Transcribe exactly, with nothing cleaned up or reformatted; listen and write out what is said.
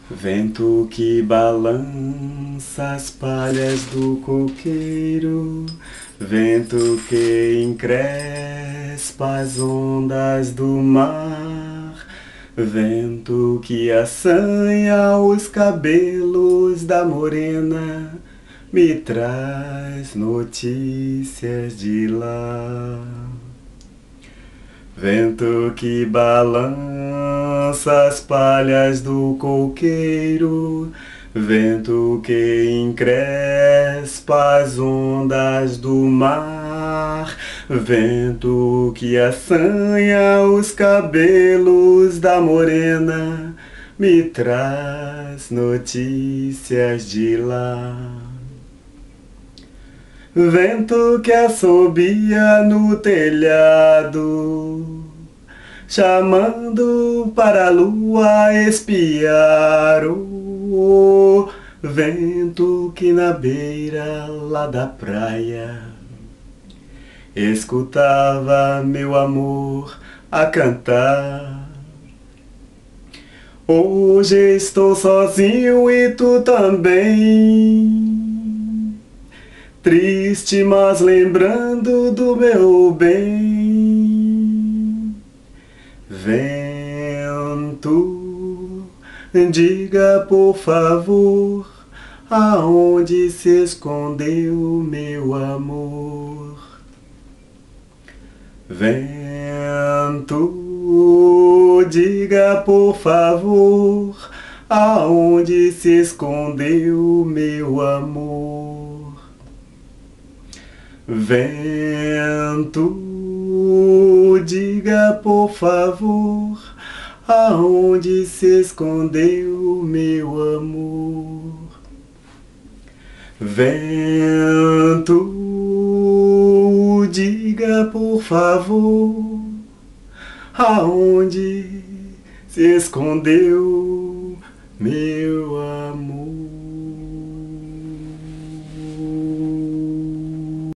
Vento que balança as palhas do coqueiro, vento que encrespa as ondas do mar, vento que assanha os cabelos da morena, me traz notícias de lá. Vento que balança as palhas do coqueiro, vento que encrespa as ondas do mar, vento que assanha os cabelos da morena, me traz notícias de lá. Vento que assobia no telhado, chamando para a lua espiar. O vento que na beira lá da praia escutava meu amor a cantar. Hoje estou sozinho e tu também, triste, mas lembrando do meu bem. Vento, diga por favor, aonde se escondeu meu amor. Vento, diga por favor, aonde se escondeu meu amor. Vento, diga por favor, aonde se escondeu meu amor. Vento, diga por favor, aonde se escondeu meu